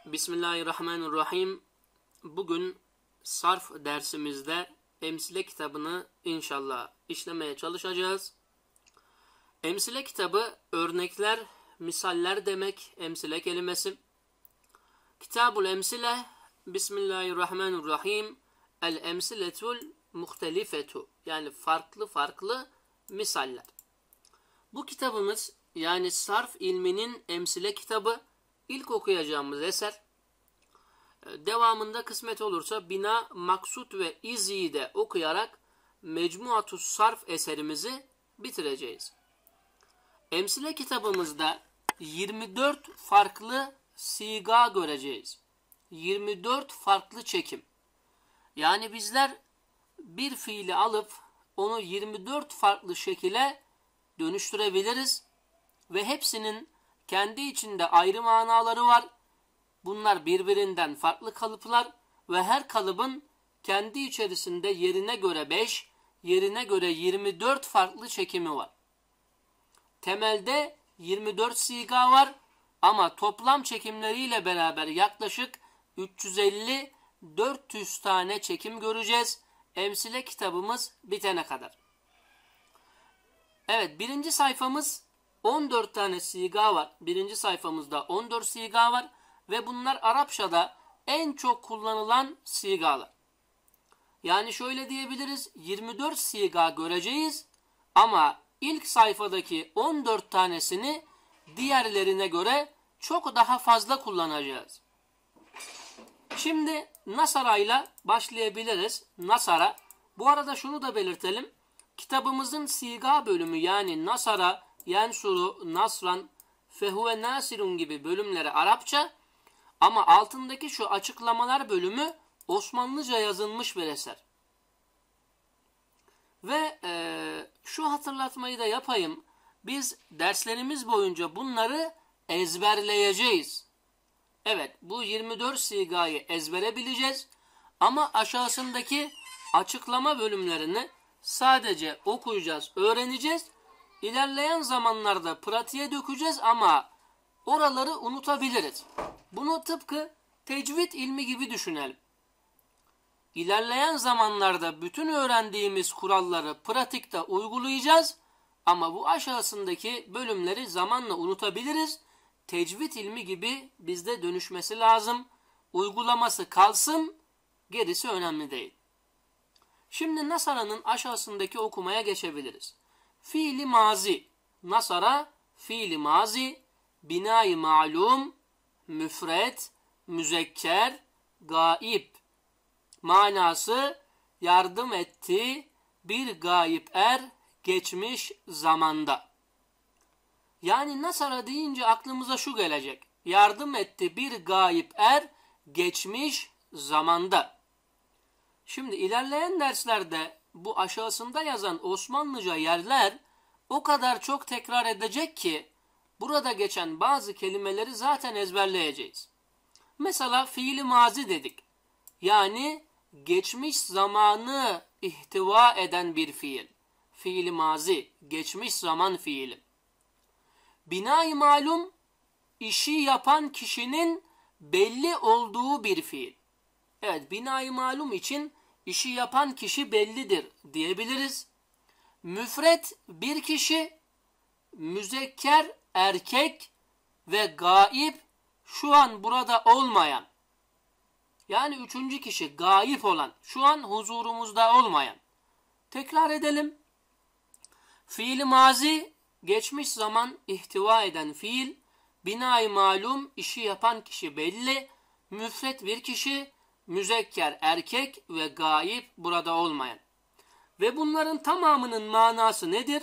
Bismillahirrahmanirrahim. Bugün sarf dersimizde Emsile kitabını inşallah işlemeye çalışacağız. Emsile kitabı örnekler, misaller demek emsile kelimesi. Kitabul Emsile, Bismillahirrahmanirrahim. El emsiletul muhtelifetu, yani farklı misaller. Bu kitabımız yani sarf ilminin emsile kitabı, ilk okuyacağımız eser. Devamında kısmet olursa Bina, Maksut ve İzzi'yi de okuyarak Mecmuatus Sarf eserimizi bitireceğiz. Emsile kitabımızda 24 farklı siga göreceğiz. 24 farklı çekim. Yani bizler bir fiili alıp onu 24 farklı şekile dönüştürebiliriz ve hepsinin kendi içinde ayrı manaları var. Bunlar birbirinden farklı kalıplar ve her kalıbın kendi içerisinde yerine göre 5, yerine göre 24 farklı çekimi var. Temelde 24 siga var ama toplam çekimleriyle beraber yaklaşık 350-400 tane çekim göreceğiz emsile kitabımız bitene kadar. Evet, birinci sayfamız 14 tane siga var. Birinci sayfamızda 14 siga var ve bunlar Arapçada en çok kullanılan sigalar. Yani şöyle diyebiliriz, 24 siga göreceğiz ama ilk sayfadaki 14 tanesini diğerlerine göre çok daha fazla kullanacağız. Şimdi Nasara ile başlayabiliriz. Nasara. Bu arada şunu da belirtelim. Kitabımızın siga bölümü yani Nasara, Yensuru, Nasran, Fehuve Nasirun gibi bölümleri Arapça ama altındaki şu açıklamalar bölümü Osmanlıca yazılmış bir eser. Ve şu hatırlatmayı da yapayım. Biz derslerimiz boyunca bunları ezberleyeceğiz. Evet, bu 24 sigayı ezbere bileceğiz ama aşağısındaki açıklama bölümlerini sadece okuyacağız, öğreneceğiz. İlerleyen zamanlarda pratiğe dökeceğiz ama oraları unutabiliriz. Bunu tıpkı tecvid ilmi gibi düşünelim. İlerleyen zamanlarda bütün öğrendiğimiz kuralları pratikte uygulayacağız ama bu aşağısındaki bölümleri zamanla unutabiliriz. Tecvid ilmi gibi bizde dönüşmesi lazım. Uygulaması kalsın, gerisi önemli değil. Şimdi Nasara'nın aşağısındaki okumaya geçebiliriz. Fiili mazi. Nasara, fiili mazi, binayı malum, müfret, müzekker, gaib. Manası yardım etti bir gayip er geçmiş zamanda. Yani Nasara deyince aklımıza şu gelecek. Yardım etti bir gayip er geçmiş zamanda. Şimdi ilerleyen derslerde bu aşağısında yazan Osmanlıca yerler o kadar çok tekrar edecek ki burada geçen bazı kelimeleri zaten ezberleyeceğiz. Mesela fiili mazi dedik. Yani geçmiş zamanı ihtiva eden bir fiil. Fiili mazi, geçmiş zaman fiili. Bina-i malum, işi yapan kişinin belli olduğu bir fiil. Evet, bina-i malum için işi yapan kişi bellidir diyebiliriz. Müfret bir kişi, müzekker erkek ve gaib şu an burada olmayan. Yani üçüncü kişi gaib olan, şu an huzurumuzda olmayan. Tekrar edelim. Fiil-i mazi, geçmiş zaman ihtiva eden fiil, bina-i malum, işi yapan kişi belli, müfret bir kişi, müzekker erkek ve gaib burada olmayan. Ve bunların tamamının manası nedir?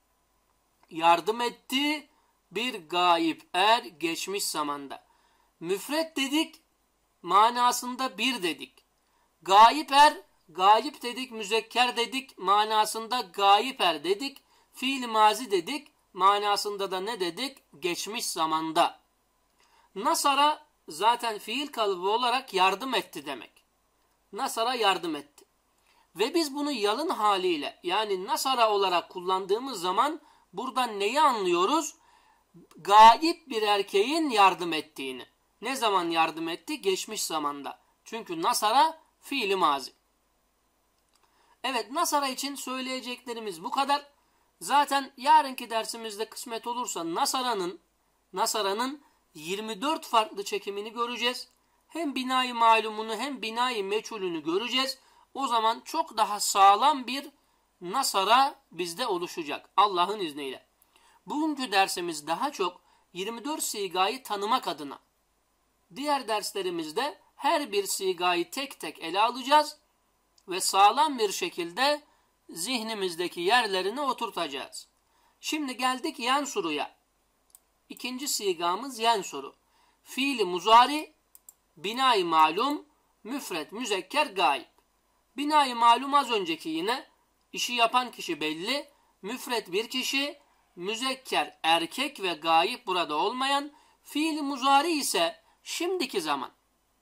Yardım etti bir gaib er geçmiş zamanda. Müfret dedik, manasında bir dedik. Gaib er, gaib dedik, müzekker dedik, manasında gaib er dedik. Fiil mazi dedik, manasında da ne dedik? Geçmiş zamanda. Nasara zaten fiil kalıbı olarak yardım etti demek. Nasara yardım etti. Ve biz bunu yalın haliyle yani nasara olarak kullandığımız zaman buradan neyi anlıyoruz? Gaib bir erkeğin yardım ettiğini. Ne zaman yardım etti? Geçmiş zamanda. Çünkü nasara fiili mazi. Evet, nasara için söyleyeceklerimiz bu kadar. Zaten yarınki dersimizde kısmet olursa nasara'nın 24 farklı çekimini göreceğiz. Hem binayı malumunu hem binayı meçhulünü göreceğiz. O zaman çok daha sağlam bir nasara bizde oluşacak Allah'ın izniyle. Bugünkü dersimiz daha çok 24 sigayı tanımak adına. Diğer derslerimizde her bir sigayı tek tek ele alacağız ve sağlam bir şekilde zihnimizdeki yerlerini oturtacağız. Şimdi geldik yensuruya. İkinci sigamız yensuru. Fiili muzari, binayı malum, müfret, müzekker, gayb. Binayı malum az önceki yine işi yapan kişi belli, müfret bir kişi, müzekker erkek ve gayb burada olmayan, fiili muzari ise şimdiki zaman.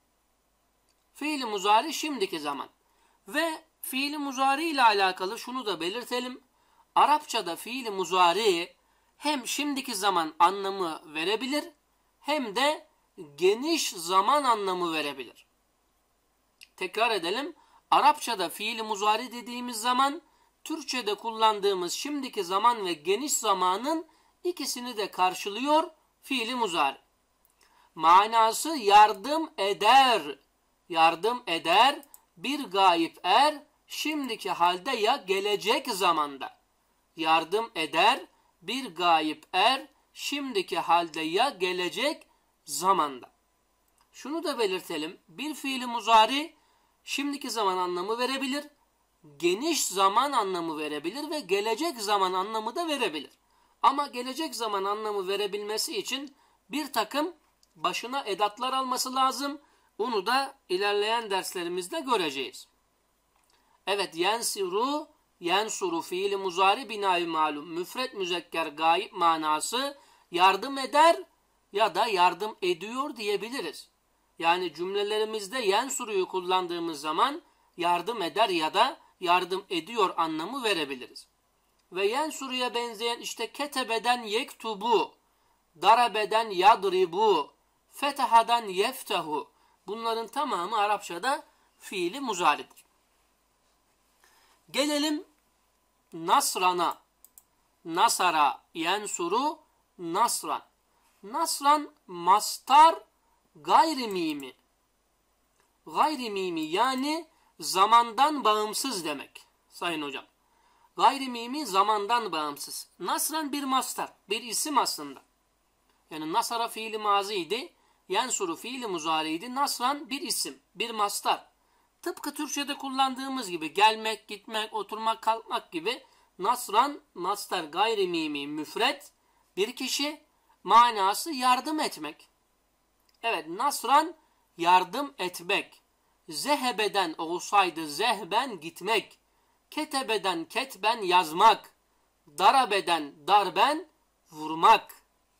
Fiili muzari şimdiki zaman. Ve fiili muzari ile alakalı şunu da belirtelim. Arapçada fiili muzari hem şimdiki zaman anlamı verebilir hem de geniş zaman anlamı verebilir. Tekrar edelim. Arapçada fiili muzari dediğimiz zaman Türkçe'de kullandığımız şimdiki zaman ve geniş zamanın ikisini de karşılıyor fiili muzari. Manası yardım eder. Yardım eder. Bir gayip er şimdiki halde ya gelecek zamanda. Yardım eder bir gayip er şimdiki halde ya gelecek zamanda. Şunu da belirtelim. Bir fiili muzari şimdiki zaman anlamı verebilir, geniş zaman anlamı verebilir ve gelecek zaman anlamı da verebilir. Ama gelecek zaman anlamı verebilmesi için bir takım başına edatlar alması lazım. Onu da ilerleyen derslerimizde göreceğiz. Evet, yensuru fiili muzari binayı malum müfret müzekker gayip manası yardım eder ya da yardım ediyor diyebiliriz. Yani cümlelerimizde yensuruyu kullandığımız zaman yardım eder ya da yardım ediyor anlamı verebiliriz. Ve yensuruya benzeyen işte ketebeden yektubu, darabeden yadribu, fetahadan yeftehu. Bunların tamamı Arapçada fiili muzaridir. Gelelim nasrana. Nasara, yensuru, nasran. Nasran mastar gayrimimi. Gayrimimi yani zamandan bağımsız demek sayın hocam. Gayrimimi zamandan bağımsız. Nasran bir mastar, bir isim aslında. Yani nasara fiili maziydi. Yensuru fiili muzariydi. Nasran bir isim, bir mastar. Tıpkı Türkçe'de kullandığımız gibi gelmek, gitmek, oturmak, kalkmak gibi nasran, mastar gayrimimi müfret, bir kişi, manası yardım etmek. Evet, nasran yardım etmek. Zehebeden olsaydı zehben gitmek. Ketebeden ketben yazmak. Darabeden darben vurmak.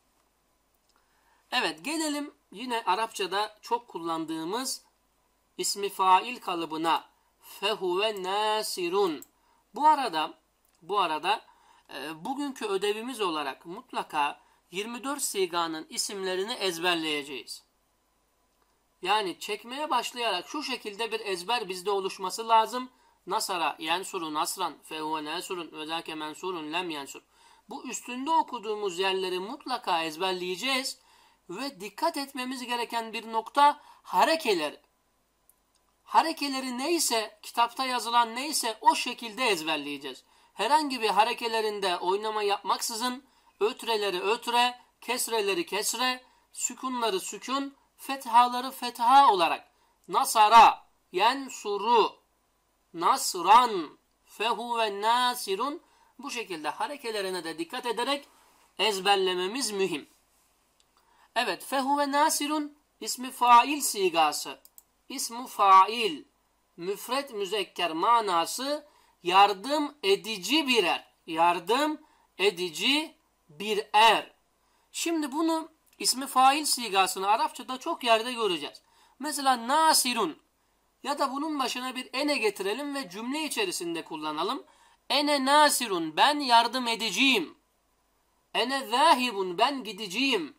Evet, gelelim yine Arapçada çok kullandığımız ismi fail kalıbına. Fehuve nasirun. Bu arada bugünkü ödevimiz olarak mutlaka 24 siganın isimlerini ezberleyeceğiz. Yani çekmeye başlayarak şu şekilde bir ezber bizde oluşması lazım. Nasara, yensuru, nasran, fehuve nasurun, ve zâke mensurun, lem yensur. Bu üstünde okuduğumuz yerleri mutlaka ezberleyeceğiz. Ve dikkat etmemiz gereken bir nokta harekeleri. Harekeleri neyse, kitapta yazılan neyse o şekilde ezberleyeceğiz. Herhangi bir harekelerinde oynama yapmaksızın ötreleri ötre, kesreleri kesre, sükunları sükun, fethaları fetha olarak nasara, yensuru, nasran, fehuve nasirun bu şekilde harekelerine de dikkat ederek ezberlememiz mühim. Evet, fehuve nasirun ismi fail sigası. İsmu fail, müfret müzekker manası yardım edici bir er. Yardım edici bir er. Şimdi bunu ismi fail sigasını Arapçada çok yerde göreceğiz. Mesela nasirun ya da bunun başına bir ene getirelim ve cümle içerisinde kullanalım. Ene nasirun, ben yardım ediciyim. Ene zahibun, ben gideceğim.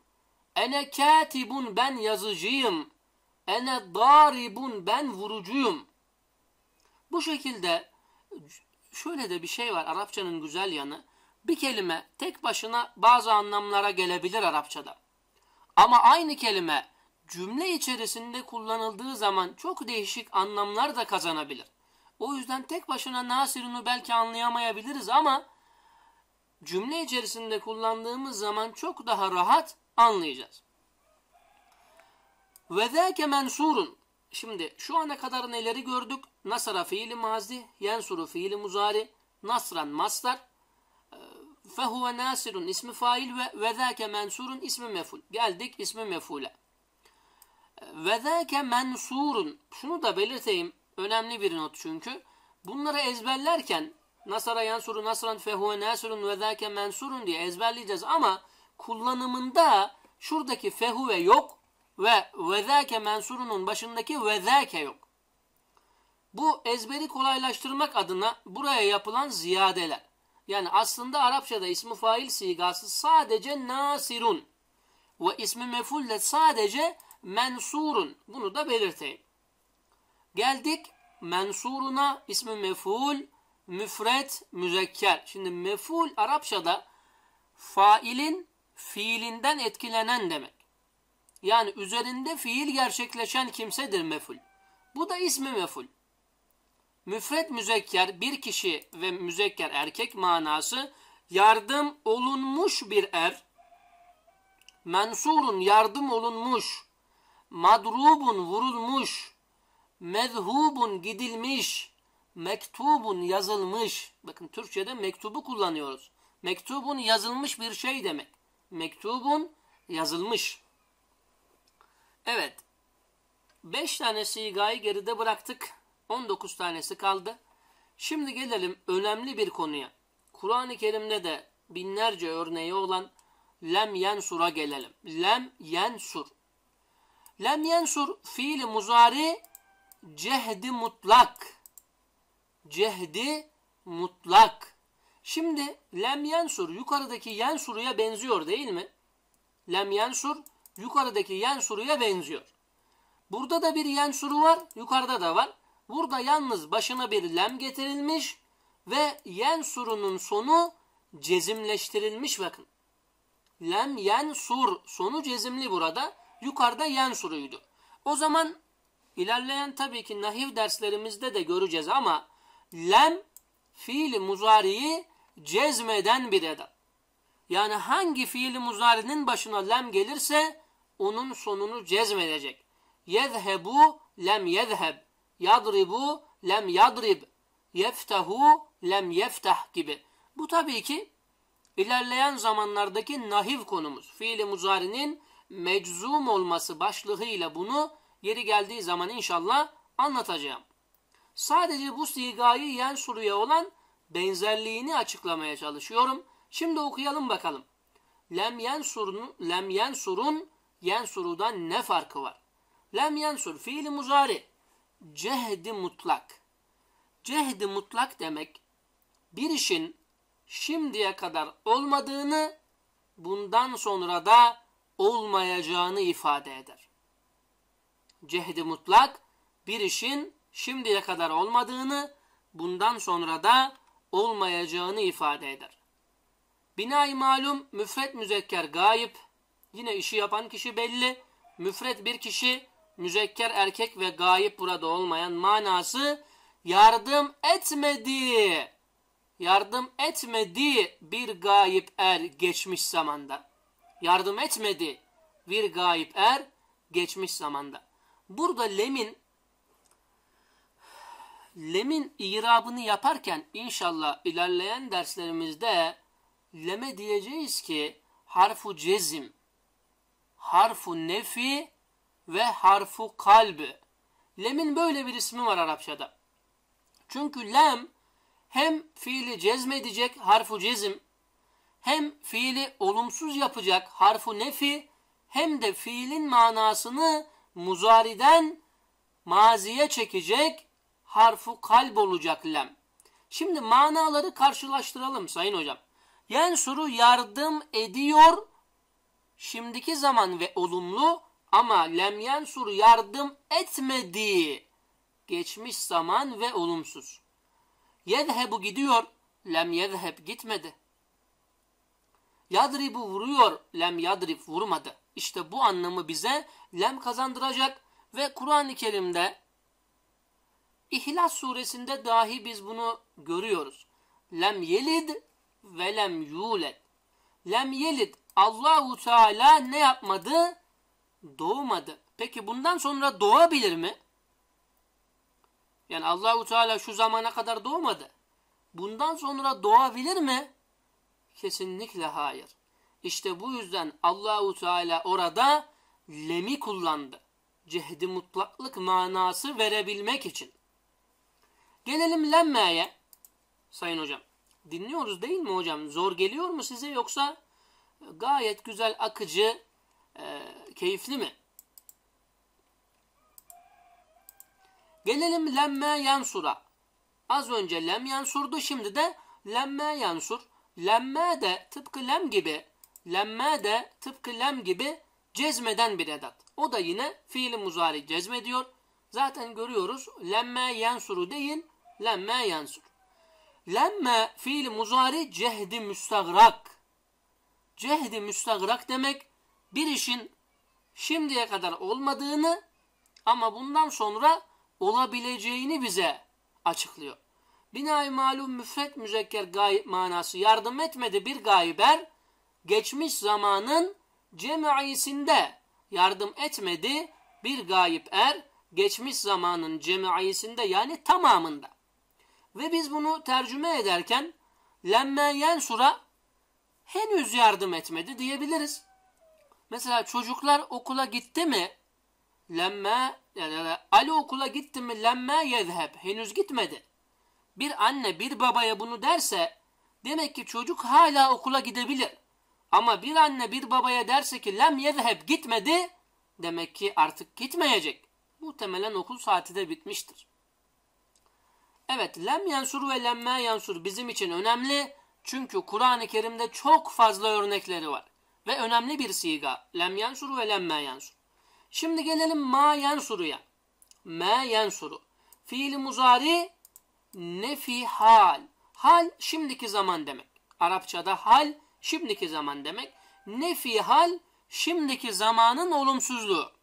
Ene katibun, ben yazıcıyım. Ene daribun, ben vurucuyum. Bu şekilde şöyle de bir şey var Arapçanın güzel yanı. Bir kelime tek başına bazı anlamlara gelebilir Arapçada. Ama aynı kelime cümle içerisinde kullanıldığı zaman çok değişik anlamlar da kazanabilir. O yüzden tek başına nasirunu belki anlayamayabiliriz ama cümle içerisinde kullandığımız zaman çok daha rahat anlayacağız. Ve zâke mensurun. Şimdi şu ana kadar neleri gördük? Nasara fiili mazi, yensuru fiili muzari, nasran masdar, fehuve nasirun ismi fail ve zâke mensurun ismi meful. Geldik ismi mefule. Ve zâke mensurun. Şunu da belirteyim. Önemli bir not çünkü. Bunları ezberlerken nasara yansuru nasran fehuve nasirun ve zâke mensurun diye ezberleyeceğiz ama kullanımında şuradaki fehuve yok ve zâke mensurunun başındaki ve zâke yok. Bu ezberi kolaylaştırmak adına buraya yapılan ziyadeler. Yani aslında Arapçada ismi fail sigası sadece nasirun ve ismi meful de sadece mensurun. Bunu da belirteyim. Geldik mensuruna, ismi meful, müfret, müzekker. Şimdi meful Arapçada failin fiilinden etkilenen demek. Yani üzerinde fiil gerçekleşen kimsedir meful. Bu da ismi meful. Müfret müzekker bir kişi ve müzekker erkek manası yardım olunmuş bir er. Mensurun yardım olunmuş. Madrubun vurulmuş. Mezhubun gidilmiş. Mektubun yazılmış. Bakın Türkçe'de mektubu kullanıyoruz. Mektubun yazılmış bir şey demek. Mektubun yazılmış. Evet. 5 tane sigayı geride bıraktık. 19 tanesi kaldı. Şimdi gelelim önemli bir konuya. Kur'an-ı Kerim'de de binlerce örneği olan lem yensur'a gelelim. Lem yensur. Lem yensur fiili muzari cehdi mutlak. Cehdi mutlak. Şimdi lem yensur yukarıdaki yensuruya benziyor değil mi? Lem yensur yukarıdaki yensuruya benziyor. Burada da bir yensuru var, yukarıda da var. Burada yalnız başına bir lem getirilmiş ve yensurunun sonu cezimleştirilmiş bakın. Lem yensur sonu cezimli burada. Yukarıda yensuruydu. O zaman ilerleyen tabii ki nahiv derslerimizde de göreceğiz ama lem fiili muzariyi cezmeden bir edat. Yani hangi fiili muzarinin başına lem gelirse onun sonunu cezmedecek. Yezhebu lem yezheb. Yadribu lem yadrib. Yeftahu lem yeftah gibi. Bu tabii ki ilerleyen zamanlardaki nahiv konumuz. Fiili muzarinin meczum olması başlığıyla bunu yeri geldiği zaman inşallah anlatacağım. Sadece bu sigayı yensuruya olan benzerliğini açıklamaya çalışıyorum. Şimdi okuyalım bakalım. Lem yensurun yensurudan ne farkı var? Lem yensur fiili muzari cehdi mutlak. Cehdi mutlak demek bir işin şimdiye kadar olmadığını bundan sonra da olmayacağını ifade eder. Cehdi mutlak bir işin şimdiye kadar olmadığını bundan sonra da olmayacağını ifade eder. Bina-i malum müfret müzekker gayip. Yine işi yapan kişi belli. Müfret bir kişi, müzekker erkek ve gayip burada olmayan manası yardım etmedi. Yardım etmedi bir gayip er geçmiş zamanda. Yardım etmedi bir gayip er geçmiş zamanda. Burada lemin irabını yaparken inşallah ilerleyen derslerimizde leme diyeceğiz ki harfu cezim, harfu nefi ve harfu kalbi. Lemin böyle bir ismi var Arapçada. Çünkü lem hem fiili cezmedecek harfu cezim, hem fiili olumsuz yapacak harfu nefi, hem de fiilin manasını muzariden maziye çekecek harfu kalb olacak lem. Şimdi manaları karşılaştıralım sayın hocam. Yensuru yardım ediyor şimdiki zaman ve olumlu, ama lem yansur yardım etmedi, geçmiş zaman ve olumsuz. Yezhebu gidiyor, lem yezheb gitmedi. Yadribu vuruyor, lem yadrib vurmadı. İşte bu anlamı bize lem kazandıracak ve Kur'an-ı Kerim'de İhlas suresinde dahi biz bunu görüyoruz. Lem yelid ve lem yuled. Lem yelid, Allahu Teala ne yapmadı? Doğmadı. Peki bundan sonra doğabilir mi? Yani Allahu Teala şu zamana kadar doğmadı. Bundan sonra doğabilir mi? Kesinlikle hayır. İşte bu yüzden Allahu Teala orada lem'i kullandı. Cehdi mutlaklık manası verebilmek için. Gelelim lemmeye. Sayın hocam, dinliyoruz değil mi hocam? Zor geliyor mu size, yoksa gayet güzel, akıcı, keyifli mi? Gelelim lemme yansura. Az önce lem yansurdu, şimdi de lemme yansur. Lemme de tıpkı lem gibi cezmeden bir edat. O da yine fiil-i muzari cezmediyor. Zaten görüyoruz, lemme yansuru değil, lemme yansur. Lemme fiil-i muzari cehdi müstagrak. Cehdi müstagrak demek, bir işin şimdiye kadar olmadığını ama bundan sonra olabileceğini bize açıklıyor. Bina-i malum müfret müzekker gayb manası yardım etmedi bir gayber, geçmiş zamanın cem'isinde yardım etmedi bir gayip er, geçmiş zamanın cem'isinde, yani tamamında. Ve biz bunu tercüme ederken lemme yensura henüz yardım etmedi diyebiliriz. Mesela çocuklar okula gitti mi? Ali okula gitti mi? Lemme yezheb. Henüz gitmedi. Bir anne bir babaya bunu derse demek ki çocuk hala okula gidebilir. Ama bir anne bir babaya derse ki lem yezheb, gitmedi, demek ki artık gitmeyecek. Muhtemelen okul saati de bitmiştir. Evet, lem yansur ve lemme yansur bizim için önemli. Çünkü Kur'an-ı Kerim'de çok fazla örnekleri var. Ve önemli bir siga. Lem yansur ve lemme yansur. Şimdi gelelim ma yansuruya. Ma yansuru. Fiil-i muzari nefi hal. Hal şimdiki zaman demek. Arapçada hal şimdiki zaman demek. Nefi hal şimdiki zamanın olumsuzluğu.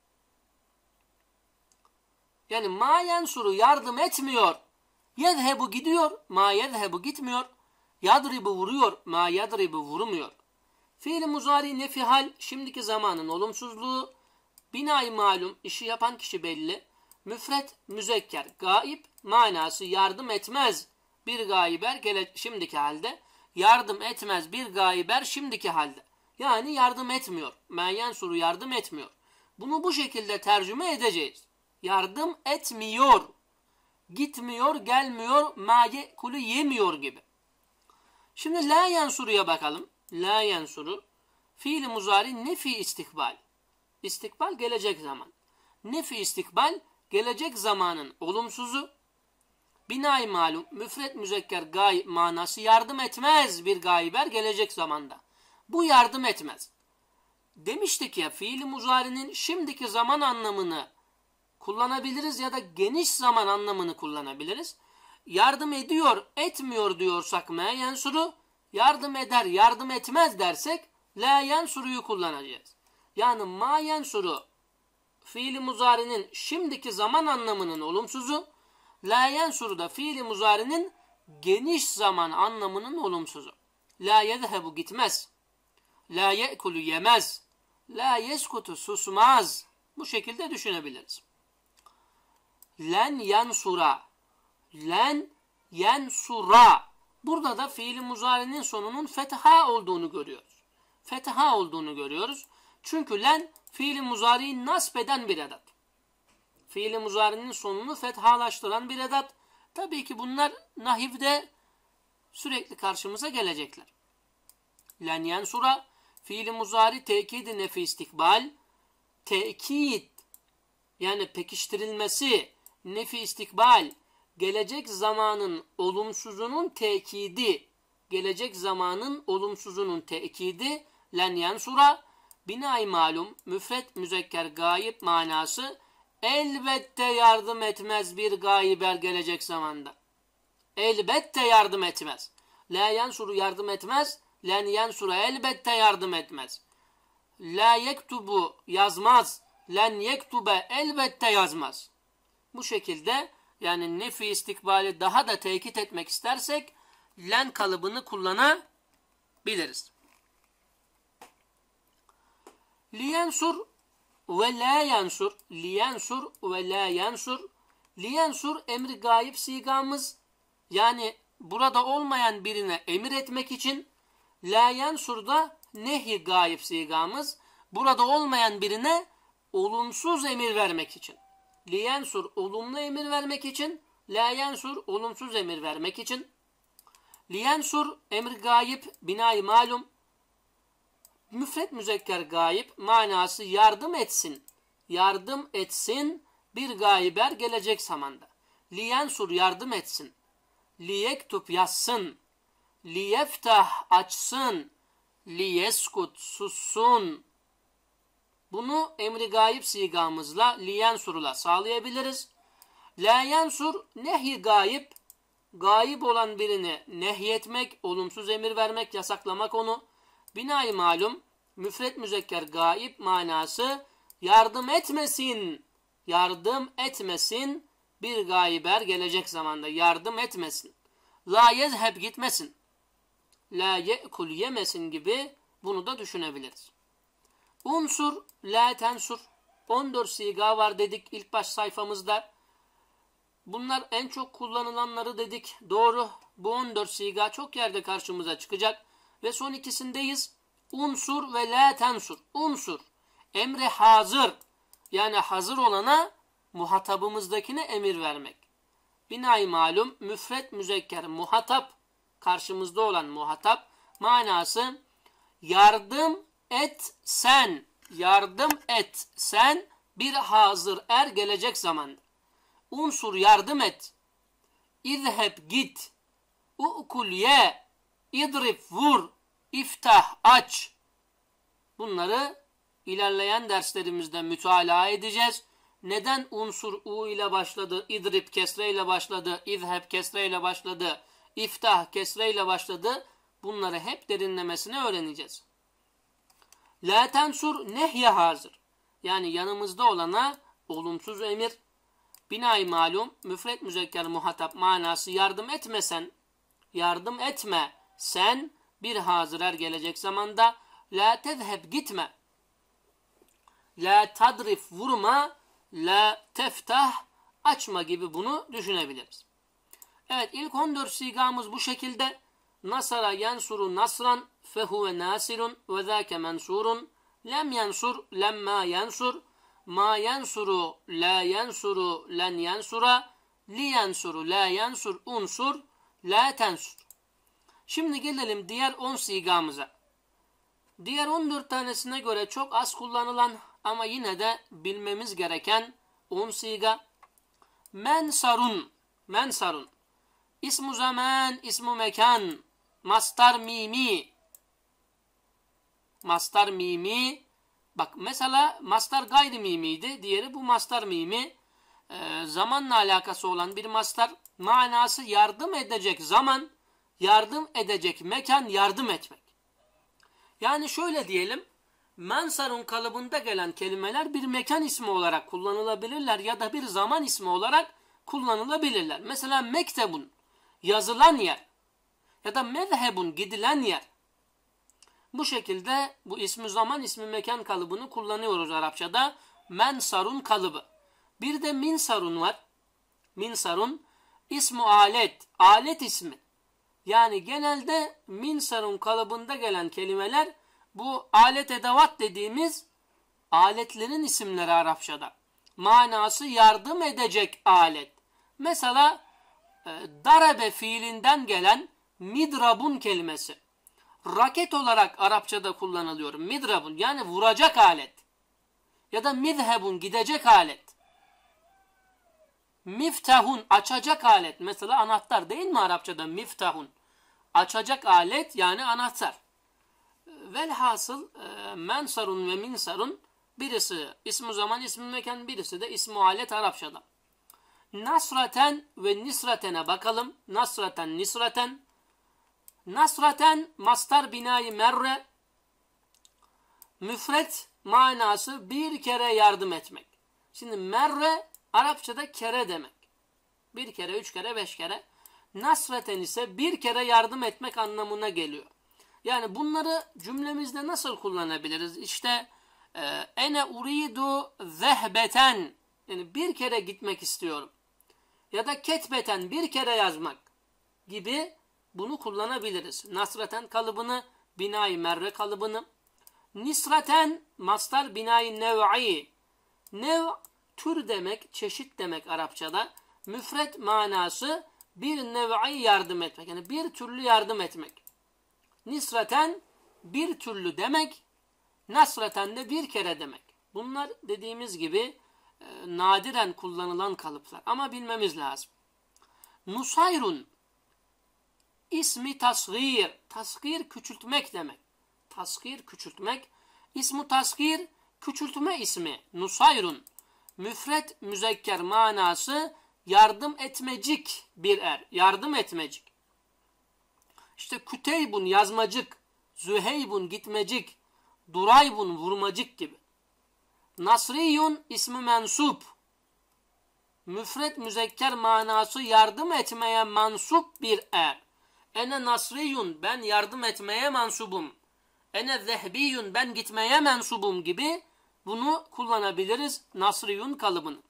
Yani ma yansuru yardım etmiyor. Yedhebu gidiyor. Ma yedhebu gitmiyor. Yadribu vuruyor. Ma yadribu vurmuyor. Fiil-i muzari nefi hal şimdiki zamanın olumsuzluğu. Bina-i malum işi yapan kişi belli. Müfret müzekker gaib manası yardım etmez bir gaiber şimdiki halde. Yardım etmez bir gaiber şimdiki halde. Yani yardım etmiyor. Meyen suru yardım etmiyor. Bunu bu şekilde tercüme edeceğiz. Yardım etmiyor. Gitmiyor, gelmiyor, maye kulu yemiyor gibi. Şimdi la yansuruya bakalım. La yansuru fiil-i muzari nefi istikbal. İstikbal gelecek zaman. Nefi istikbal gelecek zamanın olumsuzu. Bina-i malum müfret müzekker gayb manası yardım etmez bir gayber gelecek zamanda. Bu yardım etmez. Demiştik ya, fiil-i muzarinin şimdiki zaman anlamını kullanabiliriz ya da geniş zaman anlamını kullanabiliriz. Yardım ediyor, etmiyor diyorsak me yansuru, yardım eder, yardım etmez dersek la yansuruyu kullanacağız. Yani ma yansuru fiil-i muzarinin şimdiki zaman anlamının olumsuzu, la yansuru da fiil-i muzarinin geniş zaman anlamının olumsuzu. La yezhebu gitmez. La ye'kulu yemez. La yeskutu susmaz. Bu şekilde düşünebiliriz. Len yansura. Len yansura. Burada da fiil-i muzarinin sonunun fetha olduğunu görüyoruz. Fetha olduğunu görüyoruz. Çünkü len fiil-i muzariyi nasbeden bir edat. Fiil-i muzarinin sonunu fethalaştıran bir edat. Tabii ki bunlar nahivde sürekli karşımıza gelecekler. Len yansura fiil-i muzari tekid-i nefi istikbal. Tekid yani pekiştirilmesi, nefi istikbal, gelecek zamanın olumsuzunun tekidi. Gelecek zamanın olumsuzunun tekidi len yansura. Bina-i malum müfret müzekker gayip manası elbette yardım etmez bir gayber gelecek zamanda. Elbette yardım etmez. La yansuru yardım etmez. Len yansura elbette yardım etmez. La yektubu yazmaz. Len yektube elbette yazmaz. Bu şekilde yani nefi istikbali daha da tekit etmek istersek len kalıbını kullanabiliriz. Liyansur ve la yansur. Liyansur ve la yansur. Liyansur emri gayip sigamız. Yani burada olmayan birine emir etmek için. La yansur da nehi gayip sigamız. Burada olmayan birine olumsuz emir vermek için. Liyansur olumlu emir vermek için. La yansur olumsuz emir vermek için. Liyansur emir gayip bina-i malum. Müfret müzekker gayip manası yardım etsin. Yardım etsin bir gayber gelecek zamanda. Liyansur yardım etsin. Liyektub yazsın. Liyeftah açsın. Liyeskut sussun. Bunu emri gayip sigamızla liyansurla sağlayabiliriz. La yansur nehi gayip. Gayip olan birini nehyetmek, olumsuz emir vermek, yasaklamak onu. Bina-i malum müfret müzekker gayip manası yardım etmesin. Yardım etmesin bir gayber gelecek zamanda. Yardım etmesin. La yezheb gitmesin. La ye'kul yemesin gibi bunu da düşünebiliriz. Unsur, la tensur. 14 siga var dedik ilk baş sayfamızda. Bunlar en çok kullanılanları dedik. Doğru. Bu 14 siga çok yerde karşımıza çıkacak. Ve son ikisindeyiz. Unsur ve la tensur. Unsur. Emri hazır. Yani hazır olana muhatabımızdakine emir vermek. Bina-i malum müfret müzekker muhatap. Karşımızda olan muhatap. Manası yardım et sen. Yardım et sen bir hazır er gelecek zamanda. Unsur yardım et. İzheb git. U'kul ye. İdrib vur. İftah aç. Bunları ilerleyen derslerimizde mütalaa edeceğiz. Neden unsur u ile başladı, idrib kesre ile başladı, izheb kesre ile başladı, iftah kesre ile başladı? Bunları hep derinlemesine öğreneceğiz. La tensur nehye hazır. Yani yanımızda olana olumsuz emir. Bina-i malum müfret müzekker muhatap manası yardım etmesen, yardım etme sen bir hazır er gelecek zamanda. La tezheb gitme. La tadrif vurma. La teftah açma gibi bunu düşünebiliriz. Evet ilk 14 sigamız bu şekilde. Nasara yansuru nasran fehuve nasirun ve zâke mensurun. Lem yansur lemma yansur. Ma yansuru la yansuru len yansura. Li yansuru la yansur unsur la tensur. Şimdi gelelim diğer 10 sigamıza. Diğer 14 tanesine göre çok az kullanılan ama yine de bilmemiz gereken 10 siga. Mensarun. Mensarun. İsmu zaman, ismu mekan. Mastar mimi. Mastar mimi. Bak mesela mastar gayri mimiydi. Diğeri bu mastar mimi. Zamanla alakası olan bir mastar. Manası yardım edecek zaman, yardım edecek mekan, yardım etmek. Yani şöyle diyelim. Mensarun kalıbında gelen kelimeler bir mekan ismi olarak kullanılabilirler ya da bir zaman ismi olarak kullanılabilirler. Mesela mektebun, yazılan yer ya da mezhebun, gidilen yer. Bu şekilde bu ismi zaman, ismi mekan kalıbını kullanıyoruz Arapçada. Mensarun kalıbı. Bir de minsarun var. Minsarun, ismu alet, alet ismi. Yani genelde minsarun kalıbında gelen kelimeler bu alet edevat dediğimiz aletlerin isimleri Arapçada. Manası yardım edecek alet. Mesela darabe fiilinden gelen midrabun kelimesi. Raket olarak Arapçada kullanılıyor. Midrabun yani vuracak alet. Ya da midhebun gidecek alet. Miftahun açacak alet. Mesela anahtar değil mi Arapçada miftahun? Açacak alet yani anahtar. Velhasıl mensarun ve minsarun, birisi ismi zaman, ismi mekan, birisi de ismi alet Arapçada. Nasraten ve nisratene bakalım. Nasraten, nisraten. Nasraten mastar binayı merre. Müfret manası bir kere yardım etmek. Şimdi merre Arapçada kere demek. Bir kere, üç kere, beş kere. Nasraten ise bir kere yardım etmek anlamına geliyor. Yani bunları cümlemizde nasıl kullanabiliriz? İşte ene uridu zehbeten, yani bir kere gitmek istiyorum. Ya da ketbeten, bir kere yazmak gibi bunu kullanabiliriz. Nasraten kalıbını, binayı merre kalıbını. Nisraten mastar binayı nev'i. Nev tür demek, çeşit demek Arapçada. Müfret manası bir nev'i yardım etmek. Yani bir türlü yardım etmek. Nisraten bir türlü demek. Nasraten de bir kere demek. Bunlar dediğimiz gibi nadiren kullanılan kalıplar. Ama bilmemiz lazım. Nusayrun ismi tasgir. Tasgir küçültmek demek. Tasgir küçültmek. İsmu tasgir küçültme ismi. Nusayrun. Müfret müzekker manası yardım etmecik bir er. Yardım etmecik. İşte küteybun yazmacık. Züheybun gitmecik. Duraybun vurmacık gibi. Nasriyun ismi mensup. Müfret müzekker manası yardım etmeye mansup bir er. Ene nasriyun, ben yardım etmeye mansubum. Ene zehbiyun, ben gitmeye mensubum gibi bunu kullanabiliriz nasriyun kalıbını.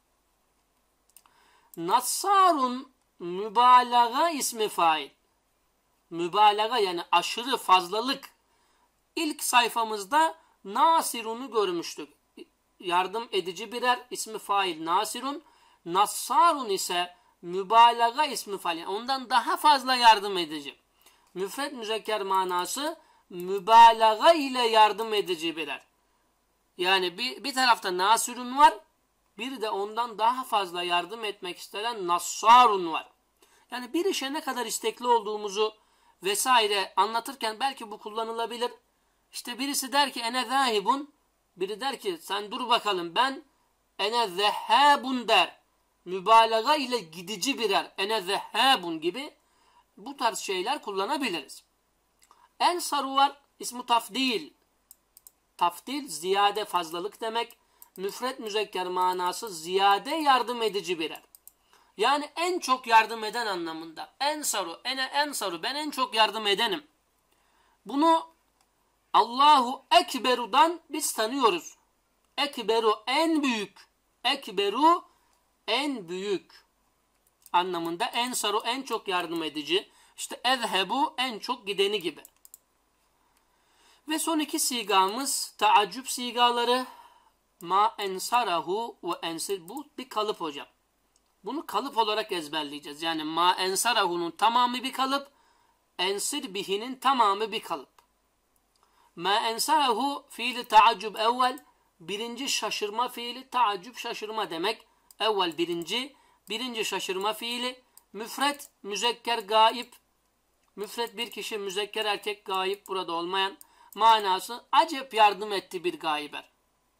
Nassarun mübalağa ismi fail. Mübalağa yani aşırı fazlalık. İlk sayfamızda nasirunu görmüştük. Yardım edici birer, ismi fail nasirun. Nassarun ise mübalağa ismi fail. Yani ondan daha fazla yardım edici. Müfret müzekker manası mübalağa ile yardım edici birer. Yani bir tarafta nasirun var, bir de ondan daha fazla yardım etmek isteyen nassarun var. Yani bir işe ne kadar istekli olduğumuzu vesaire anlatırken belki bu kullanılabilir. İşte birisi der ki ene zahibun, biri der ki sen dur bakalım, ben ene zehhabun der. Mübalağa ile gidici birer. Ene zehhabun gibi bu tarz şeyler kullanabiliriz. Ensaru var, ismi tafdil. Tafdil ziyade fazlalık demek. Müfret müzekker manası ziyade yardım edici birer. Yani en çok yardım eden anlamında. Ensaru, ene ensaru, ben en çok yardım edenim. Bunu Allahu Ekberu'dan biz tanıyoruz. Ekberu en büyük. Ekberu en büyük anlamında. Ensaru en çok yardım edici. İşte ezhebu en çok gideni gibi. Ve son iki sigamız taaccüp sigaları. Ma ensarahu ve ensir. Bu bir kalıp hocam. Bunu kalıp olarak ezberleyeceğiz. Yani ma ensarahu'nun tamamı bir kalıp. Ensir bihi'nin tamamı bir kalıp. Ma ensarahu fiili taaccüp evvel. Birinci şaşırma fiili, taaccüp şaşırma demek. Evvel birinci şaşırma fiili. Müfret müzekker gaib. Müfret bir kişi, müzekker erkek gaib, burada olmayan. Manası acep yardım etti bir gaiber.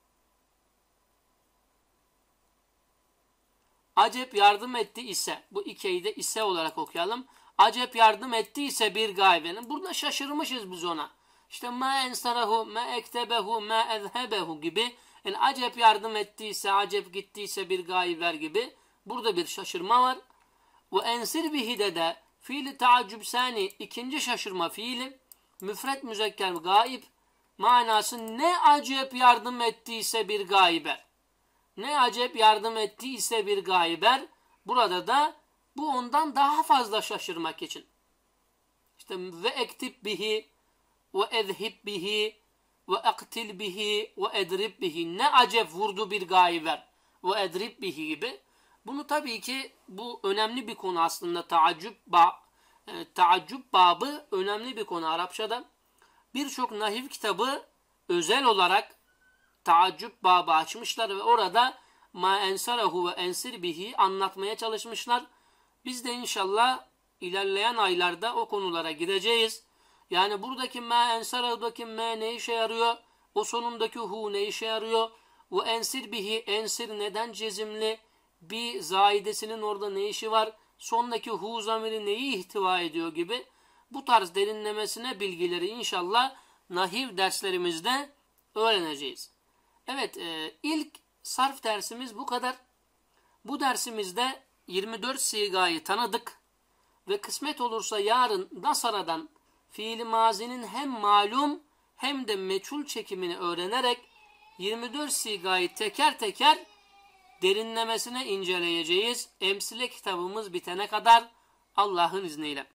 Acep yardım etti ise, bu ikeyi de ise olarak okuyalım. Acep yardım etti ise bir gaibenin. Burada şaşırmışız biz ona. İşte ma ensarahu, ma ektebehu, ma ezhebehu gibi. Yani acep yardım ettiyse, acep gittiyse bir gaiber gibi. Burada bir şaşırma var. Ve ensir bihi de fiili taaccüb sani, ikinci şaşırma fiili. Müfret müzekker gaib. Manası ne acep yardım ettiyse bir gaiber. Ne acep yardım ettiyse bir gaiber. Burada da bu ondan daha fazla şaşırmak için. İşte ve ektib bihi ve ezhib bihi ve aktil bihi ve edrib bihi. Ne acep vurdu bir gaiber ve edrib bihi gibi. Bunu tabii ki bu önemli bir konu aslında. Taaccüp babı önemli bir konu Arapçada. Birçok nahiv kitabı özel olarak taaccüp babı açmışlar ve orada ma ensarahu ve ensir bihi anlatmaya çalışmışlar. Biz de inşallah ilerleyen aylarda o konulara gireceğiz. Yani buradaki ma ensaradaki me ne işe yarıyor? O sonundaki hu ne işe yarıyor? Bu ensir bihi, ensir neden cezimli? Bir zaidesinin orada ne işi var? Sondaki hu zamiri neyi ihtiva ediyor gibi bu tarz derinlemesine bilgileri inşallah nahiv derslerimizde öğreneceğiz. Evet, ilk sarf dersimiz bu kadar. Bu dersimizde 24 sigayı tanıdık ve kısmet olursa yarın nasaradan fiili mazinin hem malum hem de meçhul çekimini öğrenerek 24 sigayı teker teker derinlemesine inceleyeceğiz. Emsile kitabımız bitene kadar Allah'ın izniyle.